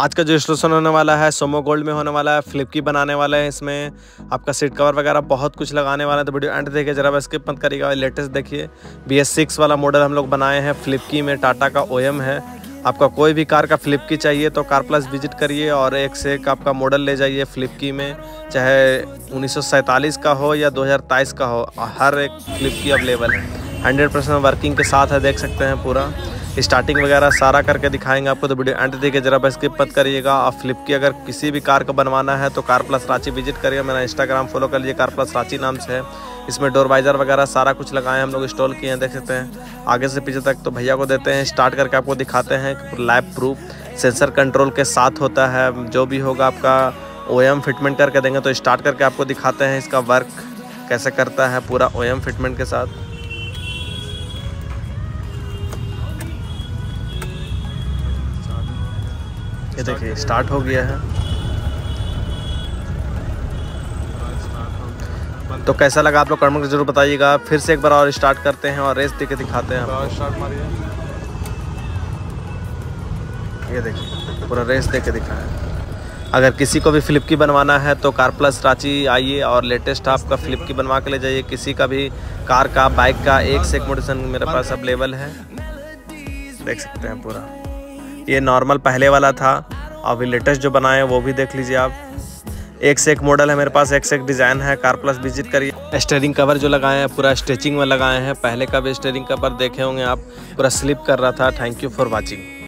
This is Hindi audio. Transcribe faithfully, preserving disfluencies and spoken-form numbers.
आज का जो इंस्टॉलेशन होने वाला है सोमो गोल्ड में होने वाला है। फ्लिप की बनाने वाले हैं, इसमें आपका सीट कवर वगैरह बहुत कुछ लगाने वाला है। तो वीडियो एंड देखिए, जरा स्किप मत करिएगा। लेटेस्ट देखिए, बी एस सिक्स वाला मॉडल हम लोग बनाए हैं फ्लिप की में। टाटा का ओ एम है। आपका कोई भी कार का फ्लिप की चाहिए तो कार प्लस विजिट करिए और एक से एक आपका मॉडल ले जाइए फ्लिप की में, चाहे उन्नीस सौ सैंतालीस का हो या दो हज़ार तेईस का हो, हर एक फ्लिप की अवेलेबल है। हंड्रेड परसेंट वर्किंग के साथ है, देख सकते हैं। पूरा स्टार्टिंग वगैरह सारा करके दिखाएंगे आपको। तो वीडियो एंड देखिए, जरा बस स्किप मत करिएगा। आप फ्लिप की अगर किसी भी कार को बनवाना है तो कार प्लस रांची विजिट करिए। मेरा इंस्टाग्राम फॉलो कर लीजिए, कार प्लस रांची नाम से है। इसमें डोर वाइजर वगैरह सारा कुछ लगाए हम लोग, इंस्टॉल किए हैं, देख सकते हैं। आगे से पीछे तक तो भैया को देते हैं, स्टार्ट करके आपको दिखाते हैं। लाइव प्रूफ सेंसर कंट्रोल के साथ होता है। जो भी होगा आपका ओ एम फिटमेंट करके देंगे। तो स्टार्ट करके आपको दिखाते हैं इसका वर्क कैसे करता है पूरा ओ एम फिटमेंट के साथ। ये देखिए स्टार्ट हो गया है। तो कैसा लगा आप लोग कमेंट में जरूर बताइएगा। फिर से एक बार और स्टार्ट करते हैं और रेस देके दिखाते हैं आपको। स्टार्ट मारिए। ये देखिए पूरा रेस देके दिखाया। अगर किसी को भी फ्लिप की बनवाना है तो कार प्लस रांची आइए और लेटेस्ट आपका फ्लिप की बनवा के ले जाइए। किसी का भी कार का, बाइक का एक से एक मॉडल मेरे पास अवेलेबल है, देख सकते हैं। पूरा ये नॉर्मल पहले वाला था, अभी लेटेस्ट जो बनाए हैं वो भी देख लीजिए आप। एक से एक मॉडल है मेरे पास, एक से एक डिज़ाइन है। कार प्लस विजिट करिए। स्टीयरिंग कवर जो लगाए हैं पूरा स्टिचिंग में लगाए हैं। पहले का भी स्टीयरिंग कवर देखे होंगे आप, पूरा स्लिप कर रहा था। Thank you for watching.